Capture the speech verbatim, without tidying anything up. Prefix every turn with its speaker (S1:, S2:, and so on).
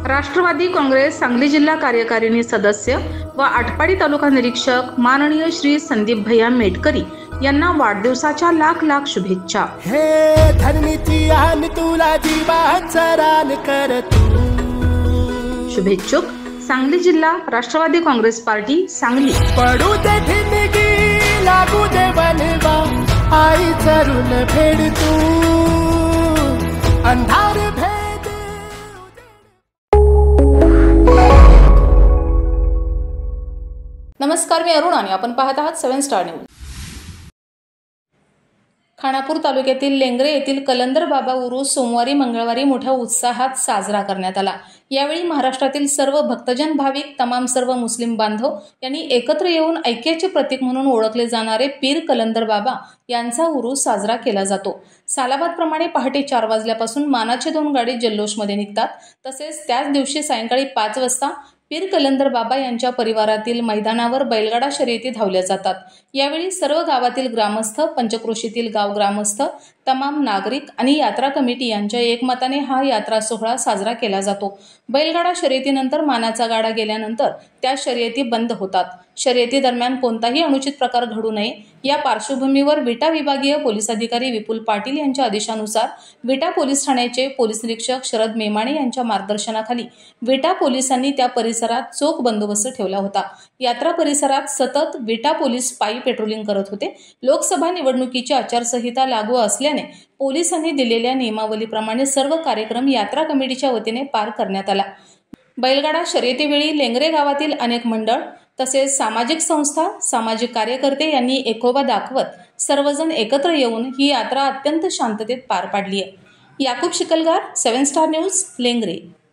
S1: राष्ट्रवादी काँग्रेस सांगली जिल्हा कार्यकारिणी सदस्य व आटपाडी तालुका निरीक्षक माननीय श्री संदीप भैया मेटकरी यांना वाढदिवसाच्या लाख लाख शुभेच्छा।
S2: हे धरणीची आन तुला जीवाचं रान कर तू।
S1: शुभेच्छुक सांगली जिल्हा राष्ट्रवादी काँग्रेस पार्टी सांगली।
S2: पडू दे ठिणगी लागू दे बनवा आई चरून फेड तू अंधार भेद।
S3: नमस्कार, मी अरुण आणि आपण पाहत आहात सेवन स्टार न्यूज। खानापूर तालुक्यातील लेंगरे येथील कलंदर बाबा उरूस सोमवारी मंगळवारी मोठ्या उत्साहात साजरा करण्यात आला। यावेळी महाराष्ट्रातील सर्व भक्तजन भाविक तमाम सर्व मुस्लिम बांधव यांनी एकत्र येऊन ऐक्याचे प्रतीक म्हणून ओळखले जाणारे पीर कलंदर बाबा यांचा उरूस साजरा केला जातो। सालाबाद प्रमाणे पहाटे चार वाजल्यापासून मानाचे दोन गाडी जल्लोषमध्ये निघतात। तसेच त्याच दिवशी सायंकाळी पाच वाजता पीर कलंदर बाबा यांच्या परिवारातील मैदानावर बैलगाडा शर्यती धावल्या जातात। यावेळी सर्व गावातील ग्रामस्थ, पंचक्रोशीतील गाव ग्रामस्थ, तमाम नागरिक आणि यात्रा कमिटी यांच्या एकमताने हा यात्रा सोहळा साजरा केला जातो। बैलगाडा शर्यतीनंतर मानाचा गाडा गेल्यानंतर त्या शर्यती बंद होतात। शर्यती दरम्यान कोणताही अनुचित प्रकार घडू नये या पार्श्वभूमीवर विटा विभागीय पोलीस अधिकारी विपुल पाटील यांच्या आदेशानुसार विटा पोलीस ठाण्याचे पोलीस निरीक्षक शरद मेमाणे यांच्या मार्गदर्शनाखाली विटा पोलिसांनी त्या परिसरात चोख बंदोबस्त ठेवला होता। यात्रा परिसरात सतत विटा पोलीस पायी पेट्रोलिंग करत होते। लोकसभा निवडणुकीची आचारसंहिता लागू असल्याने पोलिसांनी दिलेल्या नियमावलीप्रमाणे सर्व कार्यक्रम यात्रा कमिटीच्या वतीने पार करण्यात आला। बैलगाडा शर्यतीवेळी लेंगरे गावातील अनेक मंडळ तसेच सामाजिक संस्था, सामाजिक कार्यकर्ते यांनी एकोबा दाखवत सर्वजण एकत्र येऊन ही यात्रा अत्यंत शांततेत पार पाडली आहे। Yakub Shikalgar, seven star news, Lengare.